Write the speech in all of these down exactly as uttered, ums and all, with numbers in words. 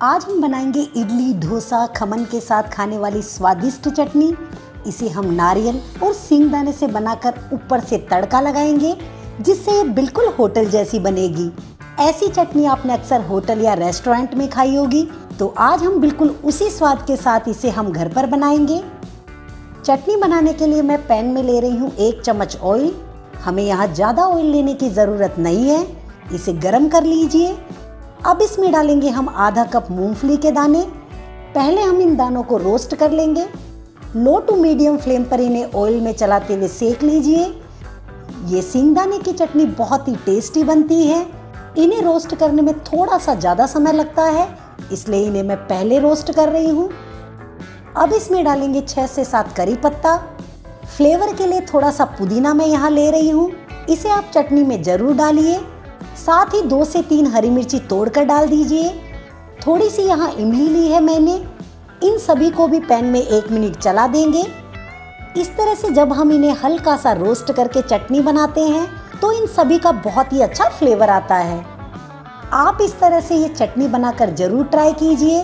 आज हम बनाएंगे इडली, डोसा, खमन के साथ खाने वाली स्वादिष्ट चटनी। इसे हम नारियल और सींगदाने से बनाकर ऊपर से तड़का लगाएंगे, जिससे ये बिल्कुल होटल जैसी बनेगी। ऐसी चटनी आपने अक्सर होटल या रेस्टोरेंट में खाई होगी, तो आज हम बिल्कुल उसी स्वाद के साथ इसे हम घर पर बनाएंगे। चटनी बनाने के लिए मैं पैन में ले रही हूँ एक चम्मच ऑयल। हमें यहाँ ज़्यादा ऑयल लेने की ज़रूरत नहीं है, इसे गर्म कर लीजिए। अब इसमें डालेंगे हम आधा कप मूंगफली के दाने। पहले हम इन दानों को रोस्ट कर लेंगे। लो टू मीडियम फ्लेम पर इन्हें ऑयल में चलाते हुए सेक लीजिए। ये सींगदाने की चटनी बहुत ही टेस्टी बनती है। इन्हें रोस्ट करने में थोड़ा सा ज़्यादा समय लगता है, इसलिए इन्हें मैं पहले रोस्ट कर रही हूँ। अब इसमें डालेंगे छः से सात करी पत्ता। फ्लेवर के लिए थोड़ा सा पुदीना मैं यहाँ ले रही हूँ, इसे आप चटनी में ज़रूर डालिए। साथ ही दो से तीन हरी मिर्ची तोड़कर डाल दीजिए। थोड़ी सी यहाँ इमली ली है मैंने। इन सभी को भी पैन में एक मिनट चला देंगे। इस तरह से जब हम इन्हें हल्का सा रोस्ट करके चटनी बनाते हैं तो इन सभी का बहुत ही अच्छा फ्लेवर आता है। आप इस तरह से ये चटनी बनाकर जरूर ट्राई कीजिए।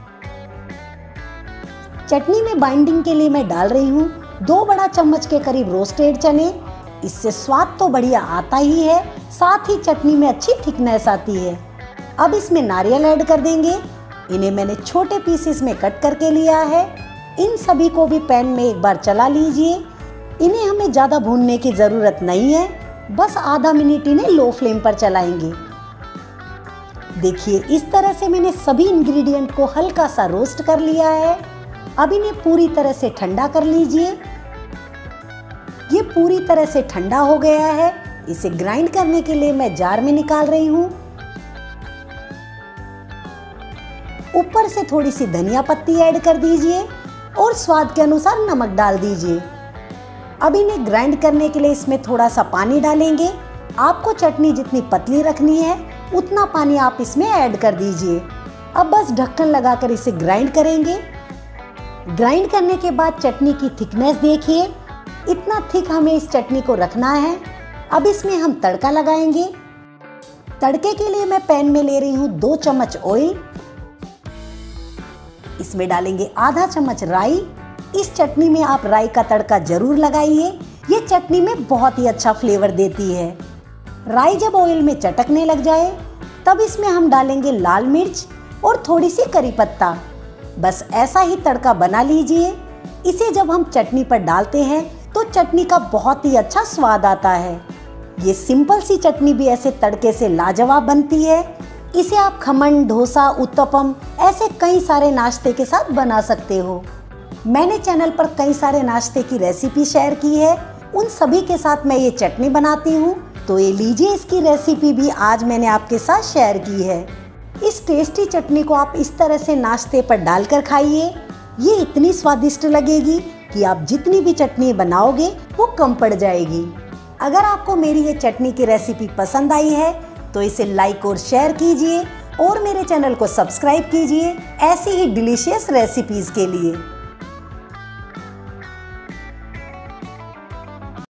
चटनी में बाइंडिंग के लिए मैं डाल रही हूँ दो बड़ा चम्मच के करीब रोस्टेड चने। इससे स्वाद तो बढ़िया आता ही है, साथ ही चटनी में अच्छी थिकनेस आती है। अब इसमें नारियल ऐड कर देंगे। इन्हें मैंने छोटे पीसेस में कट करके लिया है। इन सभी को भी पैन में एक बार चला लीजिए। इन्हें हमें ज़्यादा भूनने की ज़रूरत नहीं है, बस आधा मिनट इन्हें लो फ्लेम पर चलाएंगे। देखिए, इस तरह से मैंने सभी इंग्रेडिएंट को हल्का सा रोस्ट कर लिया है। अब इन्हें पूरी तरह से ठंडा कर लीजिए। ये पूरी तरह से ठंडा हो गया है। इसे ग्राइंड करने के लिए मैं जार में निकाल रही हूँ। ऊपर से थोड़ी सी धनिया पत्ती ऐड कर दीजिए और स्वाद के अनुसार नमक डाल दीजिए। अब इन्हें ग्राइंड करने के लिए इसमें थोड़ा सा पानी डालेंगे। आपको चटनी जितनी पतली रखनी है उतना पानी आप इसमें ऐड कर दीजिए। अब बस ढक्कन लगाकर इसे ग्राइंड करेंगे। ग्राइंड करने के बाद चटनी की थिकनेस देखिए, इतना थिक हमें इस चटनी को रखना है। अब इसमें हम तड़का लगाएंगे। तड़के के लिए मैं पैन में ले रही हूँ दो चम्मच ऑयल। इसमें डालेंगे आधा चम्मच राई। इस चटनी में आप राई का तड़का जरूर लगाइए, ये चटनी में बहुत ही अच्छा फ्लेवर देती है। राई जब ऑयल में चटकने लग जाए तब इसमें हम डालेंगे लाल मिर्च और थोड़ी सी करी पत्ता। बस ऐसा ही तड़का बना लीजिए। इसे जब हम चटनी पर डालते हैं तो चटनी का बहुत ही अच्छा स्वाद आता है। ये सिंपल सी चटनी भी ऐसे तड़के से लाजवाब बनती है। इसे आप खमन, डोसा, उत्तपम ऐसे कई सारे नाश्ते के साथ बना सकते हो। मैंने चैनल पर कई सारे नाश्ते की रेसिपी शेयर की है, उन सभी के साथ मैं ये चटनी बनाती हूँ। तो ये लीजिए, इसकी रेसिपी भी आज मैंने आपके साथ शेयर की है। इस टेस्टी चटनी को आप इस तरह से नाश्ते पर डालकर खाइए। ये इतनी स्वादिष्ट लगेगी कि आप जितनी भी चटनी बनाओगे वो कम पड़ जाएगी। अगर आपको मेरी ये चटनी की रेसिपी पसंद आई है तो इसे लाइक और शेयर कीजिए और मेरे चैनल को सब्सक्राइब कीजिए ऐसी ही डिलीशियस रेसिपीज के लिए।